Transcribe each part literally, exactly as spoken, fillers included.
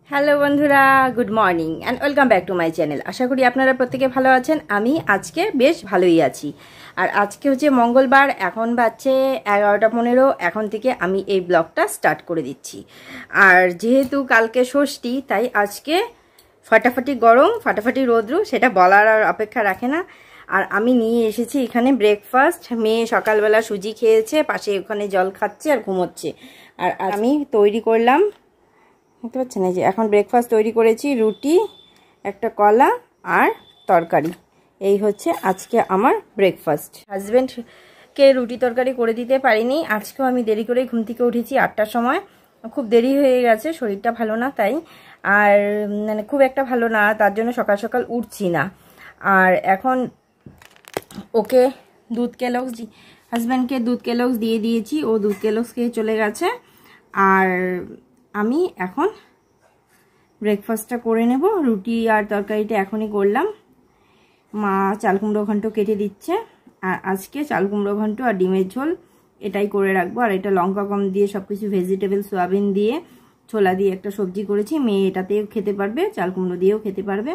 Hello বন্ধুরা, good morning and welcome back to my channel. আশা করি আপনারা প্রত্যেকে ভালো আছেন। আমি আজকে বেশ ভালোই আছি। আর আজকে হচ্ছে মঙ্গলবার, এখন বাজছে এগারোটা পনেরো। এখন থেকে আমি এই ব্লগটা স্টার্ট করে দিচ্ছি। আর যেহেতু কালকে ষষ্ঠী, তাই আজকে ফাটাফাটি গরম, ফাটাফাটি রৌদ্র, সেটা বলার আর অপেক্ষা রাখে না। আর আমি নিয়ে এসেছি এখানে ব্রেকফাস্ট। মেয়ে সকালবেলা সুজি খেয়েছে, পাশে ওখানে জল খাচ্ছে আর ঘুমোচ্ছে। আর আমি তৈরি করলাম, দেখতে পাচ্ছেন এই যে এখন ব্রেকফাস্ট তৈরি করেছি, রুটি, একটা কলা আর তরকারি। এই হচ্ছে আজকে আমার ব্রেকফাস্ট। হাজব্যান্ডকে রুটি তরকারি করে দিতে পারিনি, আজকেও আমি দেরি করে ঘুম থেকে উঠেছি আটটার সময়। খুব দেরি হয়ে গেছে, শরীরটা ভালো না তাই, আর মানে খুব একটা ভালো না, তার জন্য সকাল সকাল উঠছি না। আর এখন ওকে দুধ কেলক্স, হাজব্যান্ডকে দুধ কেলক্স দিয়ে দিয়েছি, ও দুধ কেলক্স খেয়ে চলে গেছে। আর আমি এখন ব্রেকফাস্টটা করে নেব। রুটি আর তরকারিটা এখনই করলাম। মা চাল কুমড়ো ঘন্ট কেটে দিচ্ছে, আর আজকে চাল কুমড়ো ঘন্ট আর ডিমের ঝোল এটাই করে রাখবো। আর এটা লঙ্কা কম দিয়ে সব কিছু ভেজিটেবল, সোয়াবিন দিয়ে, ছোলা দিয়ে একটা সবজি করেছি। মেয়ে এটাতেও খেতে পারবে, চাল কুমড়ো দিয়েও খেতে পারবে।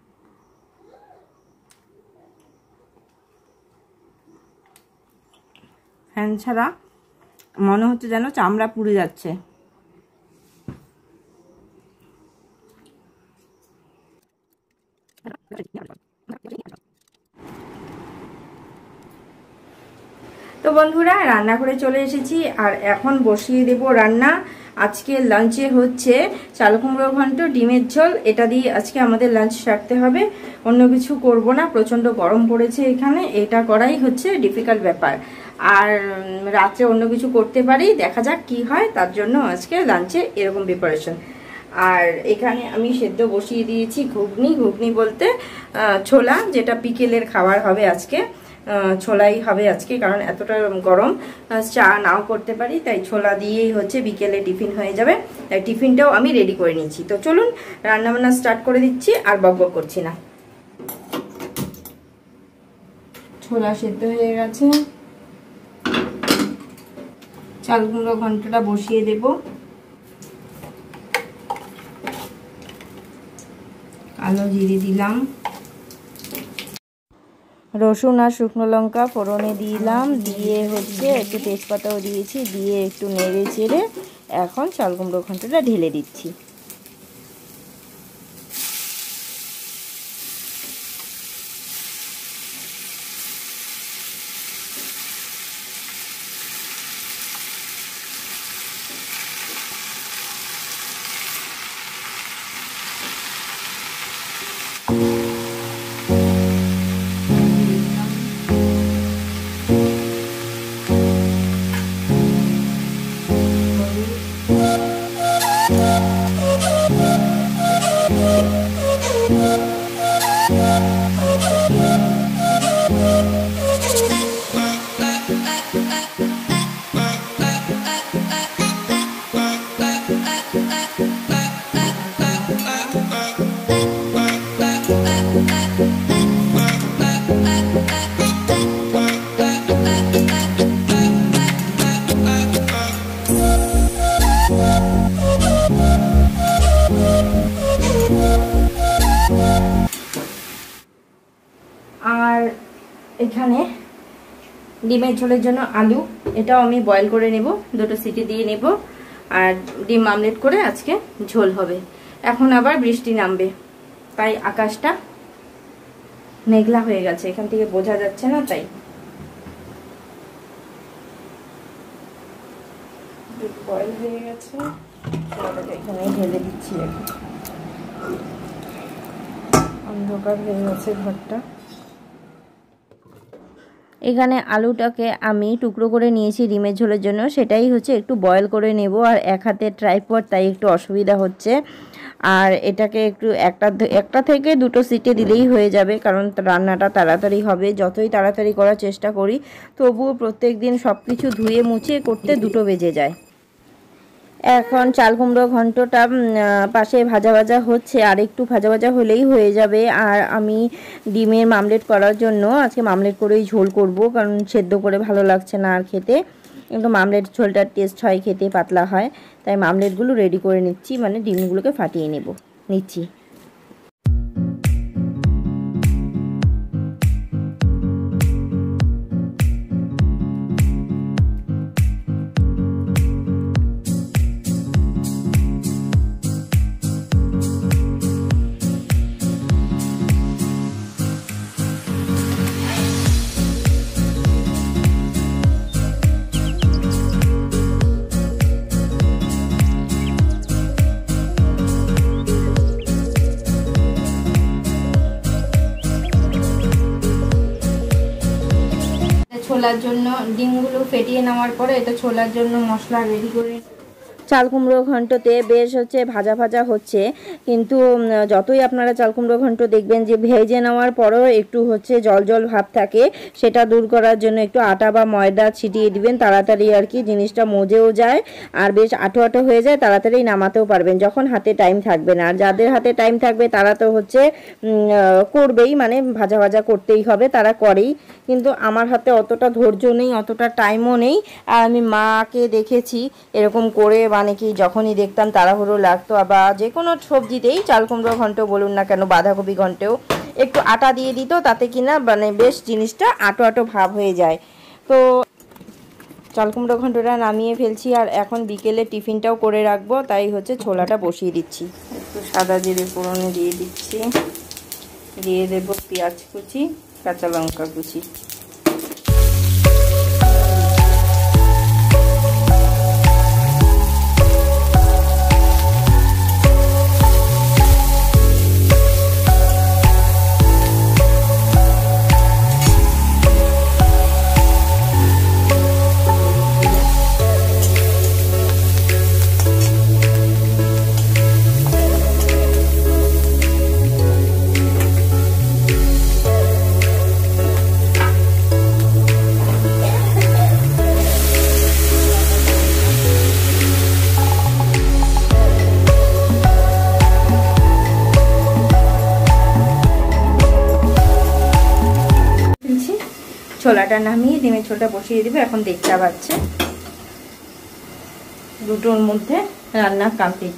ফ্যান ছাড়া মনে হচ্ছে যেন চামড়া পুড়ে যাচ্ছে। তো বন্ধুরা, রান্না করে চলে এসেছি আর এখন বসিয়ে দেব রান্না। আজকে লাঞ্চে হচ্ছে চাল কুমড়ো ঘন্ট, ডিমের ঝোল, এটা দিয়ে আজকে আমাদের লাঞ্চ সারতে হবে। অন্য কিছু করব না, প্রচণ্ড গরম পড়েছে এখানে, এটা করাই হচ্ছে ডিফিকাল্ট ব্যাপার। আর রাত্রে অন্য কিছু করতে পারি, দেখা যাক কি হয়। তার জন্য আজকে লাঞ্চে এরকম প্রিপারেশন। আর এখানে আমি সেদ্ধ বসিয়ে দিয়েছি ঘুগনি। ঘুগনি বলতে ছোলা, যেটা বিকেলের খাবার হবে আজকে। ছোলাই হবে আজকে, কারণ এতটা গরম চা নাও করতে পারি, তাই ছোলা দিয়েই হচ্ছে বিকেলে টিফিন হয়ে যাবে। তাই টিফিনটাও আমি রেডি করে নিচ্ছি। তো চলুন রান্নাবান্না স্টার্ট করে দিচ্ছি, আর বক বক করছি না। ছোলা সেদ্ধ হয়ে গেছে, চাল কুমড়ো ঘন্টটা বসিয়ে দেব। কালো জিরে দিলাম, রসুন আর শুকনো লঙ্কা ফোড়নে দিলাম, দিয়ে হচ্ছে একটু তেজপাতাও দিয়েছি, দিয়ে একটু নেড়ে চেড়ে এখন চাল কুমড়ো ঘন্টটা ঢেলে দিচ্ছি। আর এখানে ডিমের ঝোলের জন্য আলু, এটাও আমি বয়েল করে নেব, দুটো সিটি দিয়ে নেব। আর ডিম আমলেট করে আজকে ঝোল হবে। এখন আবার বৃষ্টি নামবে, তাই আকাশটা মেঘলা হয়ে গেছে, এখান থেকে বোঝা যাচ্ছে না, তাই বয়েল হয়ে গেছে। এখানে ঢেলে দিচ্ছি, এখন অন্ধকার হয়ে গেছে ঘরটা। এখানে আলুটাকে আমি টুকরো করে নিয়েছি ডিমের ঝোলের জন্য, সেটাই হচ্ছে একটু বয়েল করে নেব। আর এক হাতে ট্রাইপড, তাই একটু অসুবিধা হচ্ছে। আর এটাকে একটু একটা একটা থেকে দুটো সিটে দিলেই হয়ে যাবে, কারণ রান্নাটা তাড়াতাড়ি হবে। যতই তাড়াতাড়ি করার চেষ্টা করি, তবুও প্রত্যেক দিন সব কিছু ধুয়ে মুছে করতে দুটো বেজে যায়। এখন চাল কুমড়ো ঘন্টটা পাশে ভাজা ভাজা হচ্ছে, আর একটু ভাজা ভাজা হলেই হয়ে যাবে। আর আমি ডিমের মামলেট করার জন্য আজকে মামলেট করেই ঝোল করব, কারণ সেদ্ধ করে ভালো লাগছে না আর খেতে। কিন্তু মামলেট ঝোলটার টেস্ট হয়, খেতে পাতলা হয়, তাই মামলেটগুলো রেডি করে নিচ্ছি, মানে ডিমগুলোকে ফাটিয়ে নেব নিচ্ছি। ছোলার জন্য ডিমগুলো ফেটিয়ে নেওয়ার পরে এটা ছোলার জন্য মশলা রেডি করে চাল কুমড়ো ঘন্টতে বেশ হচ্ছে ভাজা ভাজা হচ্ছে, কিন্তু যতই আপনারা চাল কুমড়ো ঘন্ট দেখবেন যে ভেজে নেওয়ার পরেও একটু হচ্ছে জল জল ভাব থাকে, সেটা দূর করার জন্য একটু আটা বা ময়দা ছিটিয়ে দিবেন, তাড়াতাড়ি আর কি জিনিসটা মজেও যায় আর বেশ আটো আটো হয়ে যায়, তাড়াতাড়ি নামাতেও পারবেন যখন হাতে টাইম থাকবে না। আর যাদের হাতে টাইম থাকবে তারা তো হচ্ছে করবেই, মানে ভাজা ভাজা করতেই হবে, তারা করেই, কিন্তু আমার হাতে অতটা ধৈর্য নেই, অতটা টাইমও নেই। আর আমি মাকে দেখেছি এরকম করে, মানে কি যখনই দেখতাম তাড়াহুড়ো লাগতো, বা যে কোনো সবজিতেই চাল কুমড়ো ঘন্ট বলুন না কেন, বাঁধাকপি ঘন্টেও একটু আটা দিয়ে দিত, তাতে কিনা মানে বেশ জিনিসটা আটো আটো ভাব হয়ে যায়। তো চাল কুমড়ো ঘন্টটা নামিয়ে ফেলছি, আর এখন বিকেলে টিফিনটাও করে রাখবো, তাই হচ্ছে ছোলাটা বসিয়ে দিচ্ছি। একটু সাদা জিরে ফোড়নে দিয়ে দিচ্ছি, দিয়ে দেবো পেঁয়াজ কুচি, কাঁচা লঙ্কা কুচি। ছোলাটা নামিয়ে ডিমের ঝোলটা বসিয়ে দিবে। এখন দেখতে পাচ্ছে দুটোর মধ্যে রান্না কমপ্লিট।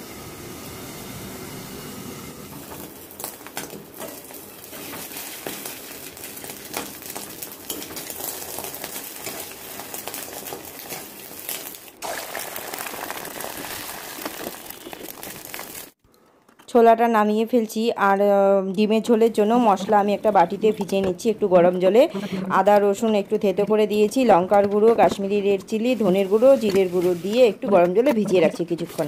ছোলাটা নামিয়ে ফেলছি, আর ডিমের ঝোলের জন্য মশলা আমি একটা বাটিতে ভিজিয়ে নিচ্ছি একটু গরম জলে। আদা রসুন একটু থেতো করে দিয়েছি, লঙ্কার গুঁড়ো, কাশ্মীরি রেড চিলি, ধনের গুঁড়ো, জিরের গুঁড়ো দিয়ে একটু গরম জলে ভিজিয়ে রাখছি কিছুক্ষণ।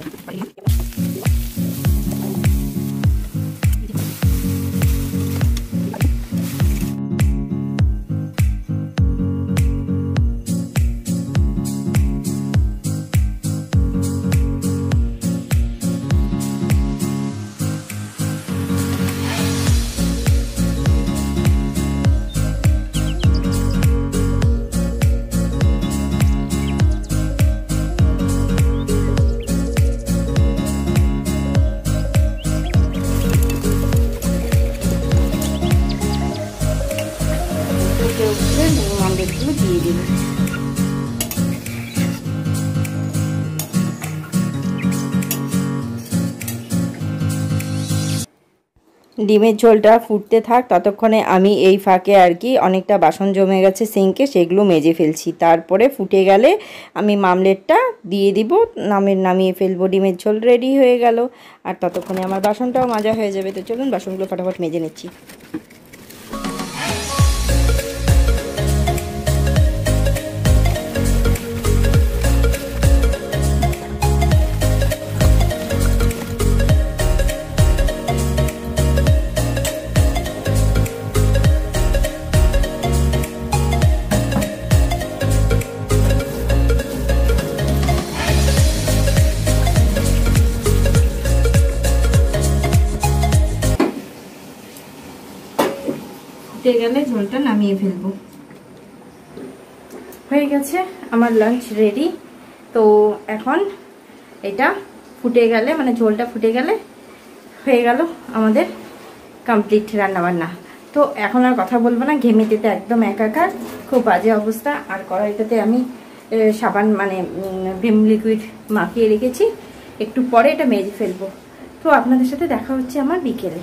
মামলেটগুলো দিয়ে দিন। ডিমের ঝোলটা ফুটতে থাক, ততক্ষণে আমি এই ফাঁকে আর কি অনেকটা বাসন জমে গেছে সিঙ্কে, সেগুলো মেজে ফেলছি। তারপরে ফুটে গেলে আমি মামলেটটা দিয়ে দিব, নামে নামিয়ে ফেলবো। ডিমের ঝোল রেডি হয়ে গেল, আর ততক্ষণে আমার বাসনটাও মাজা হয়ে যাবে। তো চলুন বাসনগুলো ফটাফট মেজে নিচ্ছি। ফুটে গেলে ঝোলটা নামিয়ে ফেলবো। হয়ে গেছে আমার লাঞ্চ রেডি। তো এখন এটা ফুটে গেলে, মানে ঝোলটা ফুটে গেলে হয়ে গেল আমাদের কমপ্লিট রান্নাবান্না। তো এখন আর কথা বলবো না, ঘেমেতে একদম একাকার, খুব বাজে অবস্থা। আর কড়াইটাতে আমি সাবান মানে ভিম লিকুইড মাখিয়ে রেখেছি, একটু পরে এটা মেজে ফেলবো। তো আপনাদের সাথে দেখা হচ্ছে আমার বিকেলে।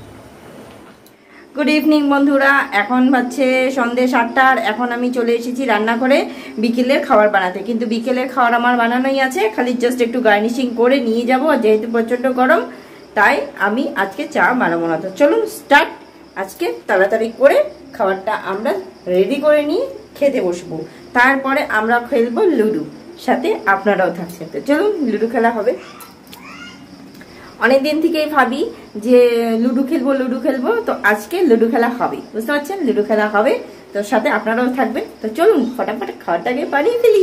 গুড ইভিনিং বন্ধুরা, এখন বাজছে সন্ধ্যে সাতটার। এখন আমি চলে এসেছি রান্না করে বিকেলের খাবার বানাতে। কিন্তু বিকেলের খাবার আমার বানানোই আছে, খালি জাস্ট একটু গার্নিশিং করে নিয়ে যাবো। যেহেতু প্রচণ্ড গরম তাই আমি আজকে চা বানাবো না। তো চলুন স্টার্ট। আজকে তাড়াতাড়ি করে খাবারটা আমরা রেডি করে নিয়ে খেতে বসবো, তারপরে আমরা খেলবো লুডো, সাথে আপনারাও থাকছেন। তো চলুন লুডো খেলা হবে। অনেক দিন থেকেই ভাবি যে লুডো খেলবো লুডো খেলবো, তো আজকে লুডো খেলা হবে, বুঝতে পারছেন? লুডো খেলা হবে, তো সাথে আপনারাও থাকবেন। তো চলুন ফটাফট খাবারটাকে বানিয়ে ফেলি।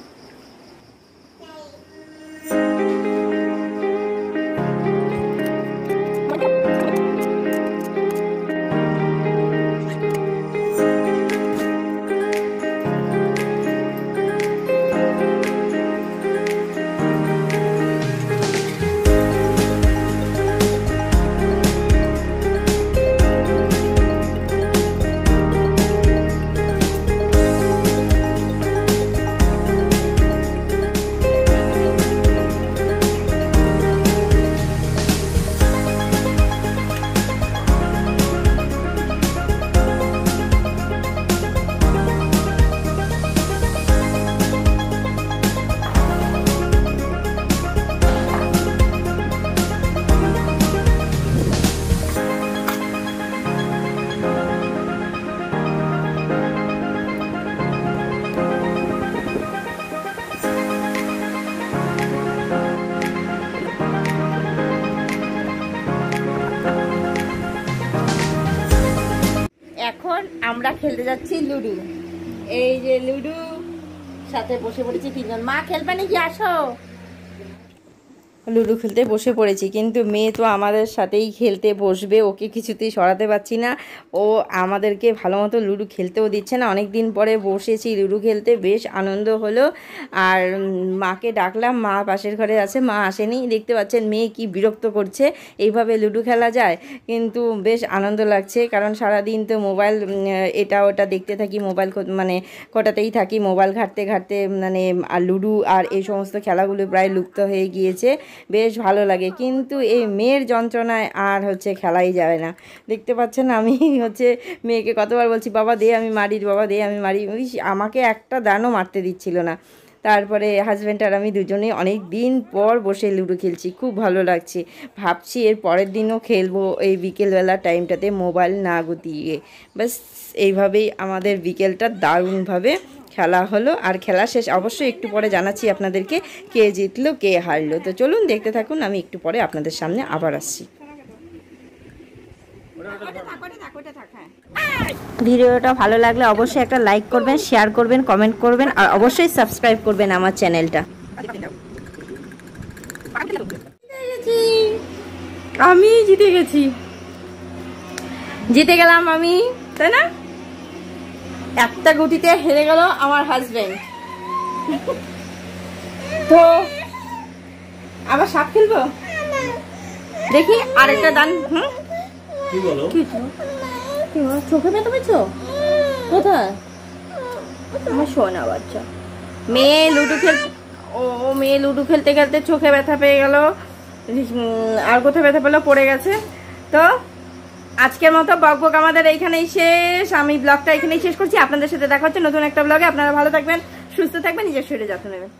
এখন আমরা খেলতে যাচ্ছি লুডো। এই যে লুডো, সাথে বসে পড়েছি তিনজন। মা খেলবে নাকি? আসো। লুডো খেলতে বসে পড়েছি, কিন্তু মেয়ে তো আমাদের সাথেই খেলতে বসবে, ওকে কিছুতেই সরাতে পারছি না। ও আমাদেরকে ভালো মতো লুডো খেলতেও দিচ্ছে না। অনেক দিন পরে বসেছি লুডো খেলতে, বেশ আনন্দ হলো। আর মাকে ডাকলাম, মা পাশের ঘরে আছে, মা আসেনি। দেখতে পাচ্ছেন মেয়ে কি বিরক্ত করছে। এইভাবে লুডো খেলা যায়, কিন্তু বেশ আনন্দ লাগছে, কারণ সারাদিন তো মোবাইল এটা ওটা দেখতে থাকি, মোবাইল মানে কটাতেই থাকি, মোবাইল ঘাঁটতে ঘাঁটতে মানে আর লুডো আর এই সমস্ত খেলাগুলো প্রায় লুপ্ত হয়ে গিয়েছে। বেশ ভালো লাগে, কিন্তু এই মেয়ের যন্ত্রণায় আর হচ্ছে খেলাই যায় না। দেখতে পাচ্ছেন আমি হচ্ছে মেয়েকে কতবার বলছি, বাবা দে আমি মারি, বাবা দে আমি মারি, আমাকে একটা দানও মারতে দিচ্ছিল না। তারপরে হাজব্যান্ড আর আমি দুজনেই অনেক দিন পর বসে লুডো খেলছি, খুব ভালো লাগছে। ভাবছি এর পরের দিনও খেলবো এই বিকেলবেলা টাইমটাতে মোবাইল না গুটিয়ে। ব্যাস এইভাবেই আমাদের বিকেলটা দারুণভাবে খেলা হলো। আর খেলা শেষ অবশ্যই একটু পরে জানাচ্ছি আপনাদেরকে কে জিতলো কে হারলো। তো চলুন দেখতে থাকুন, আমি একটু পরে আপনাদের সামনে আবার আসছি। ভিডিওটা ভালো লাগলে অবশ্যই একটা লাইক করবেন, শেয়ার করবেন, কমেন্ট করবেন, আর অবশ্যই সাবস্ক্রাইব করবেন আমার চ্যানেলটা। আমি জিতে গেছি, জিতে গেলাম আমি, তাই না? একটা গুটিতে হেরে গেল আমার হাজবেন্ড। তো আবার সাপ খেলবো, দেখি আরেকটা দান। হুম কি বলো? চোখে ব্যথা পেয়েছো? কোথায়? আমার সোনা বাচ্চা মেয়ে লুডো খেল ও মেয়ে লুডো খেলতে খেলতে চোখে ব্যথা পেয়ে গেল, আর কোথায় ব্যথা পেলো, পড়ে গেছে। তো আজকের মতো বক বক আমাদের এইখানেই শেষ। আমি ব্লগটা এখানেই শেষ করছি। আপনাদের সাথে দেখা হচ্ছে নতুন একটা ব্লগে। আপনারা ভালো থাকবেন, সুস্থ থাকবেন, নিজের শরীরে যত্ন নেবেন।